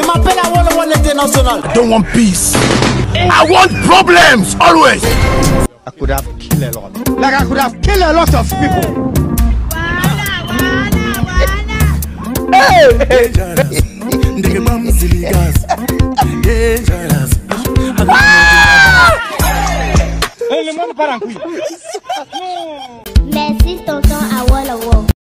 m'appelle Awôlowô l'international. I don't want peace. I want problems always. I could have killed a lot. Like I could have killed a lot of people. Le monde part en couille.